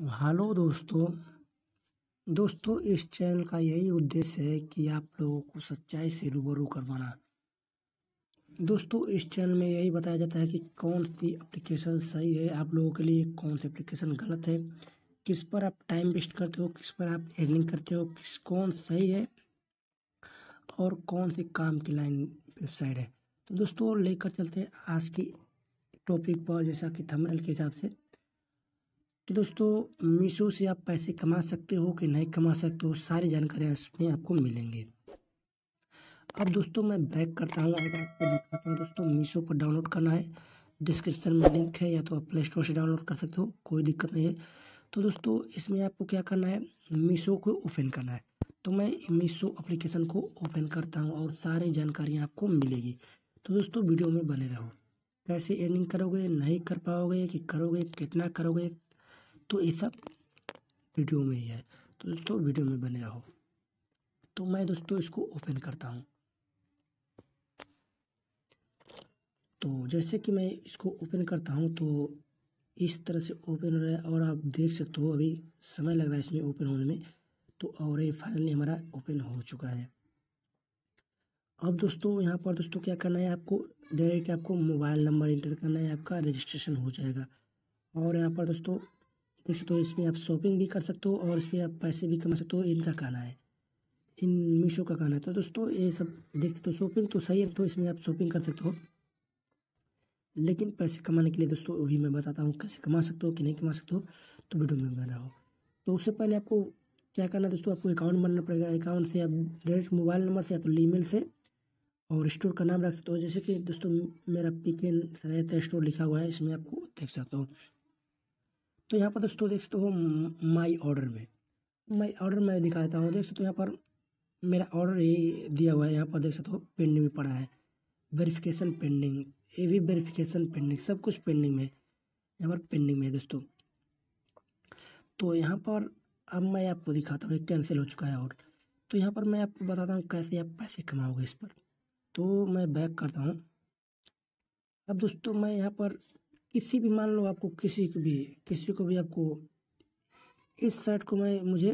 Hello दोस्तों। इस channel का यही उद्देश्य है कि आप लोगों को सच्चाई से रूबरू करवाना। दोस्तों, इस चैनल में यही बताया जाता है कि कौन सी एप्लीकेशन सही है आप लोगों के लिए, कौन सी एप्लीकेशन गलत है, किस पर आप टाइम वेस्ट करते हो, किस पर आप अर्निंग करते हो, कौन सही है और कौन सी काम की लाइन वेबसाइट है। तो दोस्तों, लेकर चलते हैं आज की टॉपिक पर, जैसा कि थंबनेल के हिसाब से कि दोस्तों मीशो से आप पैसे कमा सकते हो कि नहीं कमा सकते हो, सारी जानकारियाँ इसमें आपको मिलेंगे। अब दोस्तों मैं बैक करता हूँ, आज आपको दिखाता हूँ। दोस्तों मीशो पर डाउनलोड करना है, डिस्क्रिप्शन में लिंक है, या तो आप प्ले स्टोर से डाउनलोड कर सकते हो, कोई दिक्कत नहीं है। तो दोस्तों इसमें आपको क्या करना है, मीशो को ओपन करना है। तो मैं मीशो एप्लीकेशन को ओपन करता हूँ और सारी जानकारियाँ आपको मिलेगी। तो दोस्तों वीडियो में बने रहो। कैसे अर्निंग करोगे, नहीं कर पाओगे कि करोगे, कितना करोगे, तो ये सब वीडियो में ही है। तो दोस्तों वीडियो में बने रहो। तो मैं दोस्तों इसको ओपन करता हूँ। तो जैसे कि मैं इसको ओपन करता हूँ तो इस तरह से ओपन हो रहा है, और आप देख सकते हो अभी समय लग रहा है इसमें ओपन होने में। तो और ये फाइनली हमारा ओपन हो चुका है। अब दोस्तों यहाँ पर दोस्तों क्या करना है, आपको डायरेक्ट आपको मोबाइल नंबर इंटर करना है, आपका रजिस्ट्रेशन हो जाएगा। और यहाँ पर दोस्तों देख सकते हो, इसमें आप शॉपिंग भी कर सकते हो और इसमें आप पैसे भी कमा सकते हो। इनका कहना है, इन मीशो का कहना है। तो दोस्तों ये सब देख सकते हो, शॉपिंग तो सही है, तो इसमें आप शॉपिंग कर सकते हो। लेकिन पैसे कमाने के लिए दोस्तों वही मैं बताता हूँ, कैसे कमा सकते हो कि नहीं कमा सकते हो। तो वीडियो में बना रहो। तो उससे पहले आपको क्या करना है दोस्तों, आपको अकाउंट बनना पड़ेगा। अकाउंट से आप डायरेक्ट मोबाइल नंबर से या तो ईमेल से, और स्टोर का नाम रख सकते हो। जैसे कि दोस्तों मेरा पिकेन सहायता स्टोर लिखा हुआ है, इसमें आपको देख सकते हो। तो यहाँ पर दोस्तों देख सकते हो माई ऑर्डर में, माई ऑर्डर में दिखा देता हूँ। देख सकते हो यहाँ पर मेरा ऑर्डर ये दिया हुआ है, यहाँ पर देख सकते हो पेंडिंग में पड़ा है, वेरिफिकेशन पेंडिंग, ये भी वेरिफिकेशन पेंडिंग, सब कुछ पेंडिंग में, यहाँ पर पेंडिंग में है दोस्तों। तो यहाँ पर अब मैं आपको दिखाता हूँ, कैंसिल हो चुका है। और तो यहाँ पर मैं आपको बताता हूँ कैसे आप पैसे कमाओगे इस पर। तो मैं बैक करता हूँ। अब दोस्तों मैं यहाँ पर किसी भी, मान लो आपको किसी को भी आपको इस शर्ट को मुझे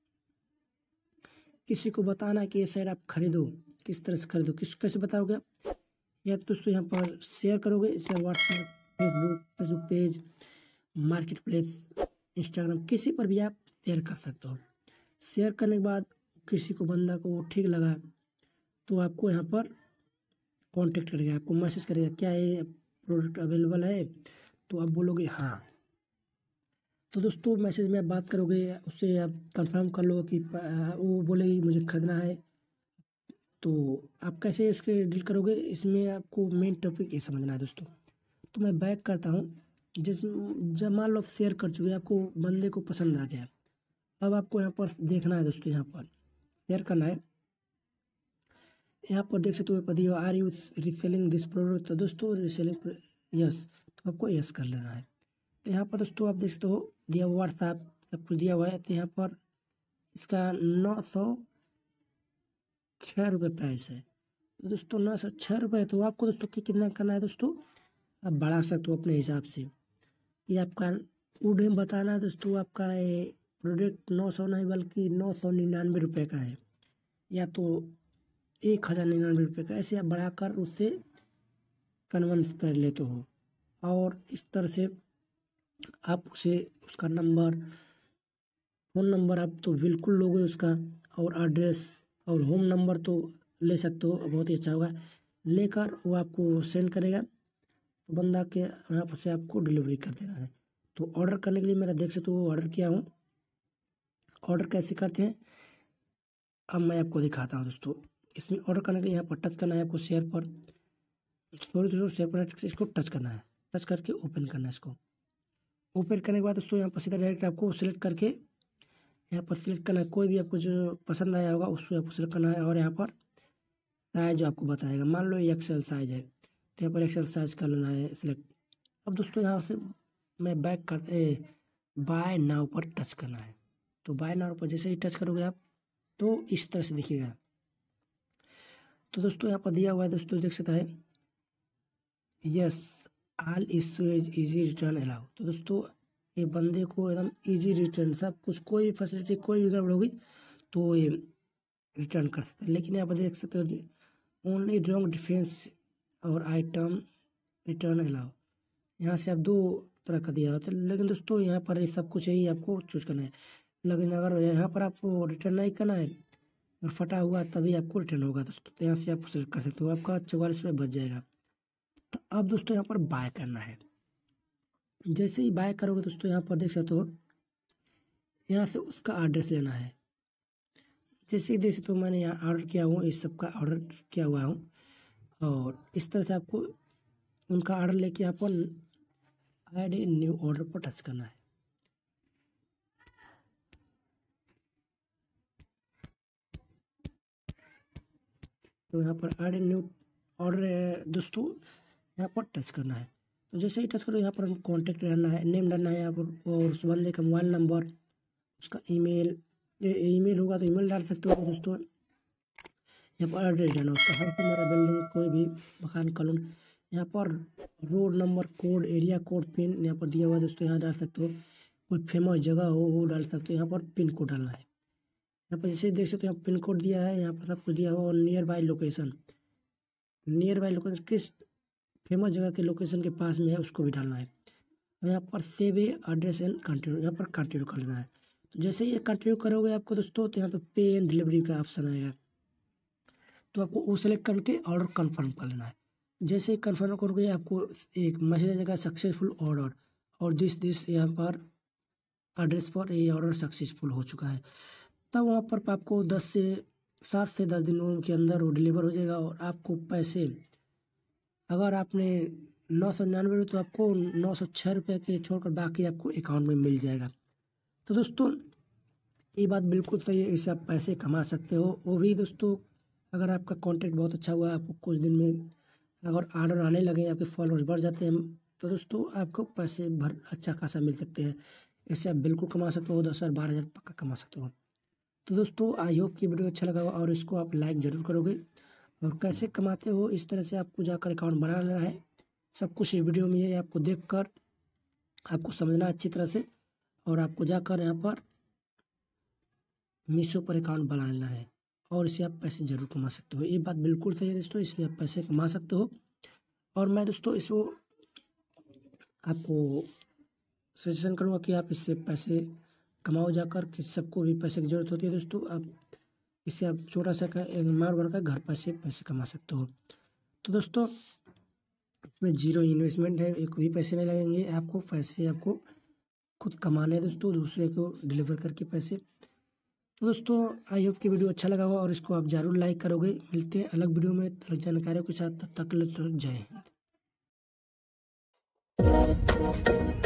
किसी को बताना है कि ये शर्ट आप खरीदो, किस तरह से खरीदो, कैसे बताओगे आप? या तो दोस्तों यहाँ पर शेयर करोगे इसे, WhatsApp, Facebook page, marketplace, Instagram, किसी पर भी आप शेयर कर सकते हो। शेयर करने के बाद किसी को, बंदा को वो ठीक लगा तो आपको यहाँ पर कांटेक्ट करेगा, आपको मैसेज करेगा, क्या ये प्रोडक्ट अवेलेबल है? तो आप बोलोगे हाँ। तो दोस्तों मैसेज में आप बात करोगे, उससे आप कंफर्म कर लो कि वो बोलेगी मुझे खरीदना है। तो आप कैसे उसके डील करोगे, इसमें आपको मेन टॉपिक ये समझना है दोस्तों। तो मैं बैक करता हूँ। जब मान लो आप शेयर कर चुके, आपको बंदे को पसंद आ गया, अब आपको यहाँ पर देखना है दोस्तों, यहाँ पर शेयर करना है। यहाँ पर देख सकते हो पदी, are you reselling this product? तो दोस्तों रीसेलिंग, यस, तो आपको यस कर लेना है। तो यहाँ पर दोस्तों आप देख सकते हो दिया व्हाट्सएप सब कुछ दिया हुआ है। तो यहाँ पर इसका 906 रुपये प्राइस है। तो दोस्तों 906 रुपये, तो आपको दोस्तों कितना करना है दोस्तों, आप बढ़ा सकते हो अपने हिसाब से। ये आपका उन्हें बताना है दोस्तों, आपका ये प्रोडक्ट 900 नहीं बल्कि 999 रुपये का है, या तो 1099 रुपये का, ऐसे आप बढ़ाकर उससे कन्विंस कर लेते हो। और इस तरह से आप उसे, उसका नंबर, फ़ोन नंबर आप तो बिल्कुल लोगे उसका, और एड्रेस और होम नंबर तो ले सकते हो, बहुत ही अच्छा होगा। लेकर वो आपको सेंड करेगा, तो बंदा के यहाँ पर से आपको डिलीवरी कर देना है। तो ऑर्डर करने के लिए मेरा देख सकते हो ऑर्डर किया हूँ। ऑर्डर कैसे करते हैं अब मैं आपको दिखाता हूँ दोस्तों। इसमें ऑर्डर करने के लिए यहाँ पर टच करना है आपको, शेयर पर, थोड़ी थोड़ी शेयर पर इसको टच करना है, टच करके ओपन करना है इसको। ओपन करने के बाद दोस्तों यहाँ पर सीधा डायरेक्ट आपको सिलेक्ट करके यहाँ पर सिलेक्ट करना है, कोई भी आपको जो पसंद आया होगा उसको आपको सिलेक्ट करना है। और यहाँ पर साइज जो आपको बताएगा, मान लो ये एक्सेल साइज है, तो यहाँ पर एक्सेल साइज कर लेना है सिलेक्ट। अब दोस्तों यहाँ से मैं बैक करते, बाय नाउ पर टच करना है। तो बाय नाउ पर जैसे ही टच करोगे आप, तो इस तरह से दिखेगा। तो दोस्तों यहाँ पर दिया हुआ है दोस्तों, देख सकता है yes all issue is easy return allow. तो दोस्तों ये बंदे को एकदम इजी रिटर्न, सब कुछ कोई भी फैसिलिटी कोई भी गड़बड़ होगी तो ये रिटर्न कर सकते हैं। लेकिन यहाँ पर देख सकते हो ओनली रॉन्ग डिफेंस और आइटम रिटर्न अलाउ, यहाँ से आप दो तरह का दिया होता है। लेकिन दोस्तों यहाँ पर ये सब कुछ यही आपको चूज करना है। लेकिन अगर यहाँ पर आपको रिटर्न नहीं करना है और फटा हुआ तभी आपको रिटर्न होगा दोस्तों, तो यहाँ से आप सेलेक्ट कर सकते हो, आपका 44 रुपये बच जाएगा। तो अब दोस्तों यहाँ पर बाय करना है। जैसे ही बाय करोगे दोस्तों यहाँ पर देख सकते हो, यहाँ से उसका एड्रेस लेना है। जैसे ही देख सकते हो मैंने यहाँ ऑर्डर किया हूँ, इस सब का ऑर्डर किया हुआ हूँ, और इस तरह से आपको उनका ऑर्डर लेके यहाँ पर ऐड ए न्यू ऑर्डर पर टच करना है। तो यहाँ पर ऐड ए न्यू ऑर्डर दोस्तों यहाँ पर टच करना है। तो जैसे ही टच करो यहाँ पर कॉन्टैक्ट डालना है, नेम डालना है यहाँ पर, और उस बंदे का मोबाइल नंबर, उसका ईमेल, ईमेल होगा तो ईमेल डाल सकते हो दोस्तों। यहाँ पर एड्रेस डालना उसका, हर मेरा बिल्डिंग कोई भी मकान कॉलोनी, यहाँ पर road number, code, area code, pin यहाँ पर दिया हुआ है दोस्तों, यहाँ डाल सकते हो। कोई फेमस जगह हो वो डाल सकते हो। यहाँ पर पिन कोड डालना है। यहाँ पर जैसे देख सकते हो यहाँ पिन कोड दिया है, यहाँ पर सब कुछ दिया हुआ, और nearby location, nearby location किस फेमस जगह के लोकेशन के पास में है उसको भी डालना है। यहाँ पर सेव एड्रेस एंड कंटिन्यू, यहाँ पर कंटिन्यू कर लेना है। तो जैसे ये कंटिन्यू करोगे आपको दोस्तों, तो यहाँ पर पे एंड डिलीवरी का ऑप्शन आएगा, तो आपको वो सेलेक्ट करके ऑर्डर कंफर्म कर लेना है। जैसे ही कंफर्म करोगे आपको एक मैसेज आ जाएगा सक्सेसफुल ऑर्डर, और दिस यहाँ पर एड्रेस पर ये ऑर्डर सक्सेसफुल हो चुका है। तब वहाँ पर आपको 7 से 10 दिनों के अंदर वो डिलीवर हो जाएगा, और आपको पैसे अगर आपने 999 तो आपको 906 रुपये के छोड़कर बाकी आपको अकाउंट में मिल जाएगा। तो दोस्तों ये बात बिल्कुल सही है, इससे आप पैसे कमा सकते हो। वो भी दोस्तों अगर आपका कॉन्टेंट बहुत अच्छा हुआ, आपको कुछ दिन में अगर ऑर्डर आने लगे, आपके फॉलोअर्स बढ़ जाते हैं, तो दोस्तों आपको पैसे अच्छा खासा मिल सकते हैं। इससे आप बिल्कुल कमा सकते हो, 10,000 12,000 पक्का कमा सकते हो। तो दोस्तों आई होप कि वीडियो अच्छा लगा होगा, और इसको आप लाइक ज़रूर करोगे। और कैसे कमाते हो इस तरह से आपको जाकर अकाउंट बना लेना है, सब कुछ इस वीडियो में ये आपको देखकर आपको समझना अच्छी तरह से, और आपको जाकर यहाँ पर मीशो पर अकाउंट बना लेना है, और इससे आप पैसे ज़रूर कमा सकते हो। ये बात बिल्कुल सही है दोस्तों, इसमें आप पैसे कमा सकते हो। और मैं दोस्तों इसको आपको सजेशन करूँगा कि आप इससे पैसे कमाओ जाकर, कि सबको भी पैसे की ज़रूरत होती है दोस्तों। आप इससे आप छोटा सा एक अमाउंट बनकर घर पैसे कमा सकते हो। तो दोस्तों इसमें जीरो इन्वेस्टमेंट है, एक भी पैसे नहीं लगेंगे आपको, पैसे आपको खुद कमाने हैं दोस्तों, दूसरे को डिलीवर करके पैसे। तो दोस्तों आई होप कि वीडियो अच्छा लगा होगा, और इसको आप ज़रूर लाइक करोगे। मिलते हैं अलग वीडियो में अलग जानकारियों के साथ, तब तक के लिए जय हिंद।